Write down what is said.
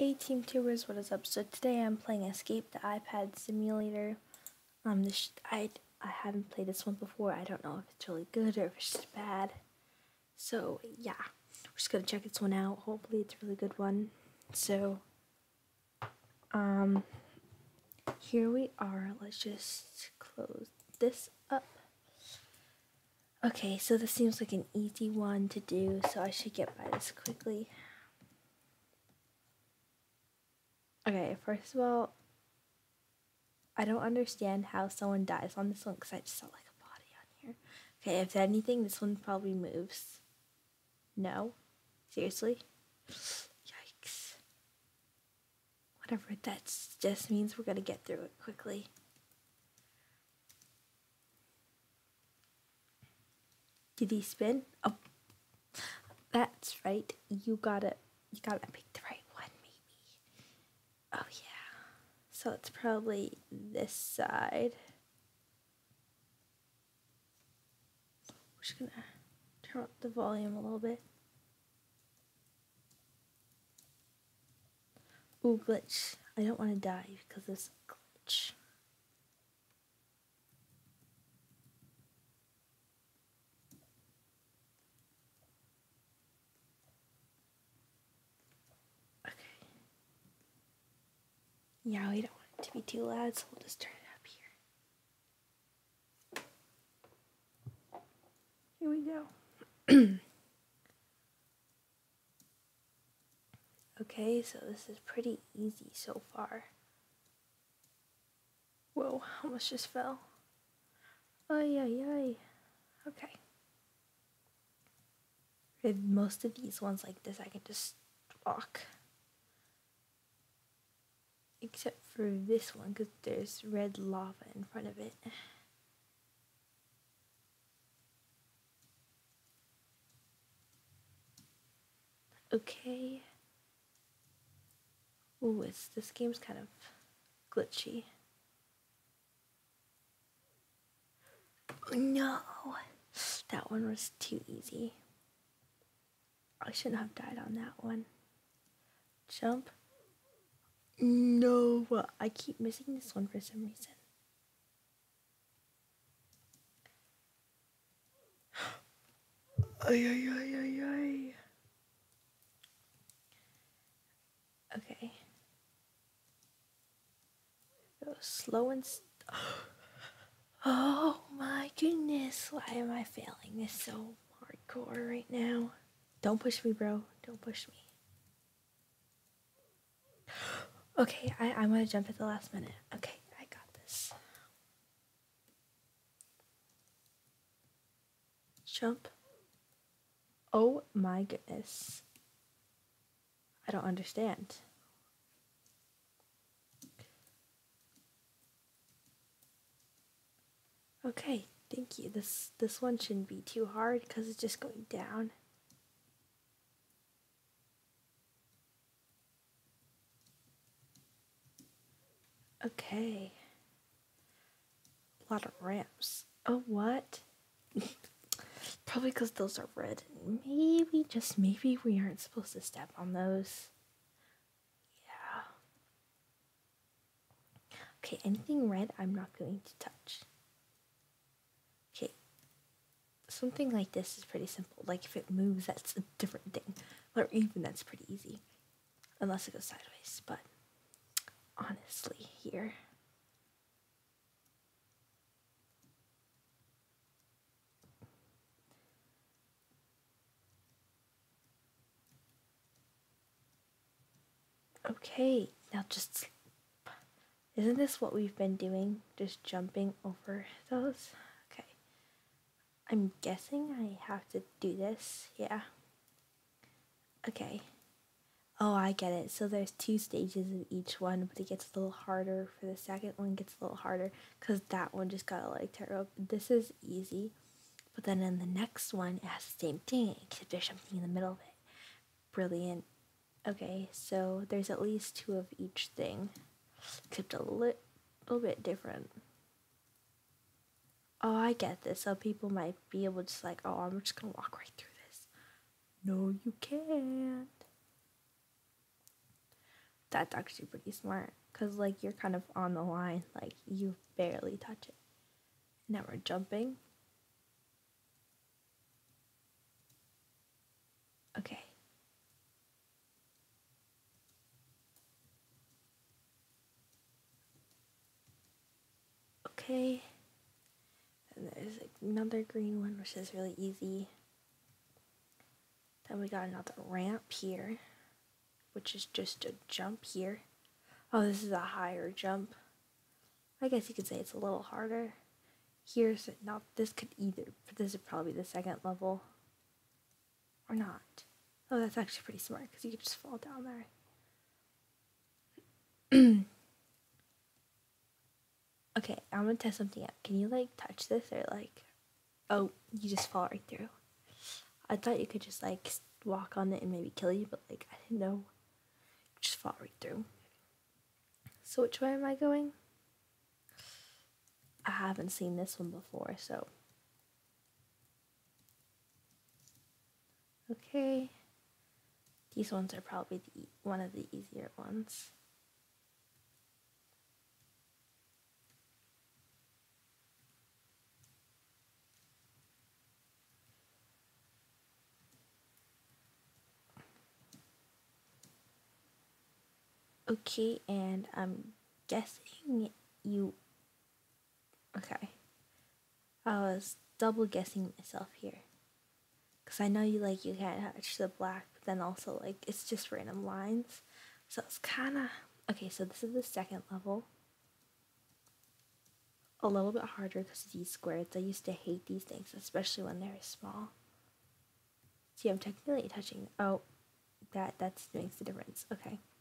Hey Team Tubers, what is up? So today I'm playing Escape the iPad Simulator. I haven't played this one before. I don't know if it's really good or if it's just bad. So yeah, we're just gonna check this one out. Hopefully it's a really good one. So here we are. Let's just close this up. Okay, so this seems like an easy one to do, so I should get by this quickly. Okay, first of all, I don't understand how someone dies on this one because I just saw like a body on here. Okay, if anything, this one probably moves. No? Seriously? Yikes. Whatever, that just means we're gonna get through it quickly. Did he spin? Oh, that's right. You gotta pick the right one, maybe. Oh yeah. So it's probably this side. We're just gonna turn up the volume a little bit. Ooh, glitch. I don't want to die because of this glitch. Okay. Yeah, we don't want it to be too loud, so we'll just turn it up here. Here we go. Okay, so this is pretty easy so far. Whoa, almost just fell. Ay, ay, ay. Okay. With most of these ones like this, I can just walk. Except for this one, because there's red lava in front of it. Okay. Ooh, this game's kind of glitchy. No! That one was too easy. I shouldn't have died on that one. Jump. No, I keep missing this one for some reason. Ay, ay, ay, ay, ay. Okay. Go slow and oh my goodness, why am I failing this so hardcore right now? Don't push me, bro. Don't push me. Okay, I'm gonna jump at the last minute. Okay, I got this. Jump. Oh my goodness. I don't understand. Okay, thank you. This one shouldn't be too hard because it's just going down. Okay. A lot of ramps. Oh, what? Probably because those are red. Maybe, just maybe, we aren't supposed to step on those. Yeah. Okay, anything red, I'm not going to touch. Okay. Something like this is pretty simple. Like, if it moves, that's a different thing. Or even that's pretty easy. Unless it goes sideways. But, honestly, here. Okay, now just, isn't this what we've been doing? Just jumping over those? Okay. I'm guessing I have to do this, yeah. Okay. Oh, I get it. So there's 2 stages of each one, but it gets a little harder for the second one, gets a little harder, because that one just got like terrible. This is easy, but then in the next one, it has the same thing, except there's something in the middle of it. Brilliant. Okay, so there's at least 2 of each thing, except a little bit different. Oh, I get this. So people might be able to just like, oh, I'm just gonna walk right through this. No, you can't. That's actually pretty smart. Because, like, you're kind of on the line. Like, you barely touch it. Now we're jumping. Okay. Okay. And there's like another green one, which is really easy. Then we got another ramp here, which is just a jump here. Oh, this is a higher jump. I guess you could say it's a little harder. Here's not. This could either. But this is probably the second level, or not. Oh, that's actually pretty smart because you could just fall down there. Okay, I'm gonna test something out. Can you like touch this or like? Oh, you just fall right through. I thought you could just like walk on it and maybe kill you, but like I didn't know. Just fall right through. So which way am I going? I haven't seen this one before, so. Okay. These ones are probably one of the easier ones. Okay, and I'm guessing you. Okay. I was double guessing myself here. Because I know you can't touch the black, but then also, like, it's just random lines. So it's kind of. Okay, so this is the second level. A little bit harder because of these squares. I used to hate these things, especially when they're small. See, I'm technically touching. Oh, that makes the difference. Okay.